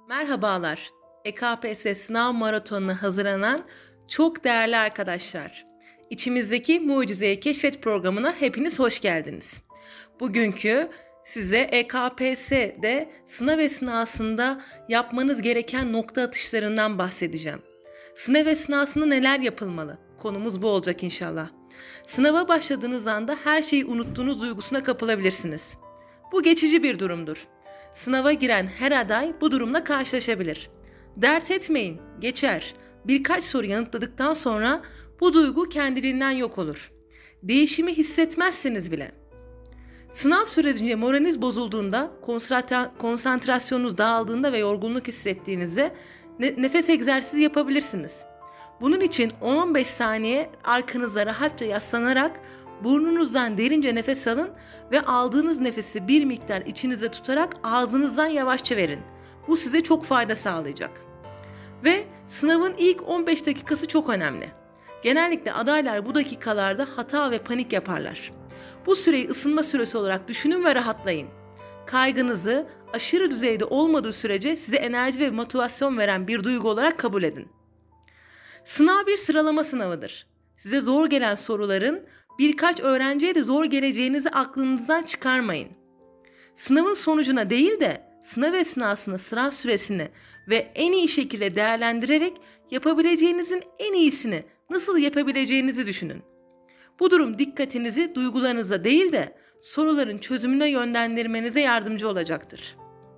Merhabalar, EKPS sınav maratonuna hazırlanan çok değerli arkadaşlar. İçimizdeki Mucizeyi Keşfet programına hepiniz hoş geldiniz. Bugünkü size EKPS'de sınav esnasında yapmanız gereken nokta atışlarından bahsedeceğim. Sınav esnasında neler yapılmalı? Konumuz bu olacak inşallah. Sınava başladığınız anda her şeyi unuttuğunuz duygusuna kapılabilirsiniz. Bu geçici bir durumdur. Sınava giren her aday bu durumla karşılaşabilir. Dert etmeyin, geçer. Birkaç soru yanıtladıktan sonra bu duygu kendiliğinden yok olur. Değişimi hissetmezsiniz bile. Sınav sürecince moraliniz bozulduğunda, konsantrasyonunuz dağıldığında ve yorgunluk hissettiğinizde nefes egzersizi yapabilirsiniz. Bunun için 10-15 saniye arkanıza rahatça yaslanarak burnunuzdan derince nefes alın ve aldığınız nefesi bir miktar içinize tutarak ağzınızdan yavaşça verin. Bu size çok fayda sağlayacak. Ve sınavın ilk 15 dakikası çok önemli. Genellikle adaylar bu dakikalarda hata ve panik yaparlar. Bu süreyi ısınma süresi olarak düşünün ve rahatlayın. Kaygınızı aşırı düzeyde olmadığı sürece size enerji ve motivasyon veren bir duygu olarak kabul edin. Sınav bir sıralama sınavıdır. Size zor gelen soruların birkaç öğrenciye de zor geleceğinizi aklınızdan çıkarmayın. Sınavın sonucuna değil de sınav esnasında sınav süresini ve en iyi şekilde değerlendirerek yapabileceğinizin en iyisini nasıl yapabileceğinizi düşünün. Bu durum dikkatinizi duygularınıza değil de soruların çözümüne yönlendirmenize yardımcı olacaktır.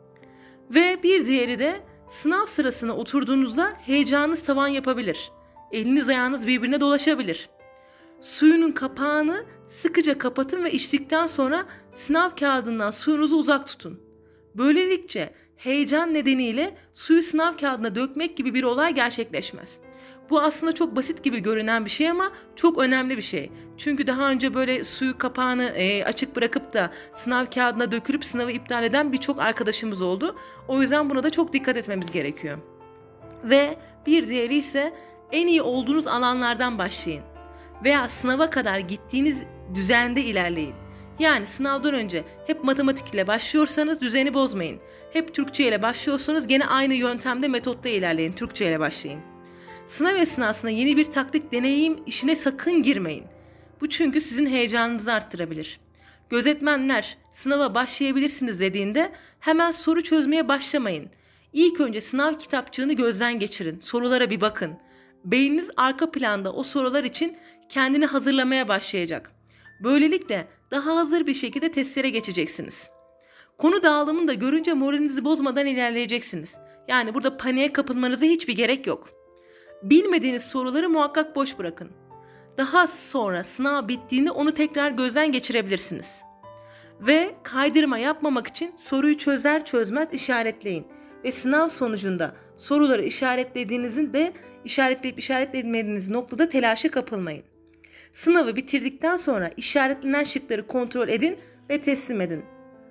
Ve bir diğeri de sınav sırasına oturduğunuzda heyecanınız tavan yapabilir. Eliniz ayağınız birbirine dolaşabilir. Suyunun kapağını sıkıca kapatın ve içtikten sonra sınav kağıdından suyunuzu uzak tutun. Böylelikle heyecan nedeniyle suyu sınav kağıdına dökmek gibi bir olay gerçekleşmez. Bu aslında çok basit gibi görünen bir şey ama çok önemli bir şey. Çünkü daha önce böyle suyu kapağını açık bırakıp da sınav kağıdına dökülüp sınavı iptal eden birçok arkadaşımız oldu. O yüzden buna da çok dikkat etmemiz gerekiyor. Ve bir diğeri ise en iyi olduğunuz alanlardan başlayın. Veya sınava kadar gittiğiniz düzende ilerleyin. Yani sınavdan önce hep matematik ile başlıyorsanız düzeni bozmayın. Hep Türkçe ile başlıyorsanız gene aynı yöntemde metotta ilerleyin. Türkçe ile başlayın. Sınav esnasında yeni bir taktik deneyim işine sakın girmeyin. Bu çünkü sizin heyecanınızı arttırabilir. Gözetmenler sınava başlayabilirsiniz dediğinde hemen soru çözmeye başlamayın. İlk önce sınav kitapçığını gözden geçirin. Sorulara bir bakın. Beyniniz arka planda o sorular için kendini hazırlamaya başlayacak. Böylelikle daha hazır bir şekilde testlere geçeceksiniz. Konu dağılımını da görünce moralinizi bozmadan ilerleyeceksiniz. Yani burada paniğe kapılmanıza hiçbir gerek yok. Bilmediğiniz soruları muhakkak boş bırakın. Daha sonra sınav bittiğinde onu tekrar gözden geçirebilirsiniz. Ve kaydırma yapmamak için soruyu çözer çözmez işaretleyin. Ve sınav sonucunda soruları işaretlediğinizde işaretleyip işaretlemediğiniz noktada telaşa kapılmayın. Sınavı bitirdikten sonra işaretlenen şıkları kontrol edin ve teslim edin.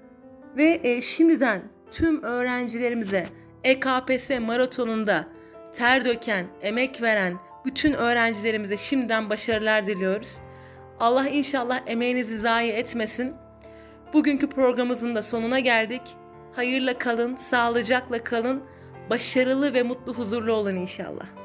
Ve şimdiden tüm öğrencilerimize EKPS maratonunda ter döken, emek veren bütün öğrencilerimize şimdiden başarılar diliyoruz. Allah inşallah emeğinizi zayi etmesin. Bugünkü programımızın da sonuna geldik. Hayırla kalın, sağlıcakla kalın, başarılı ve mutlu, huzurlu olun inşallah.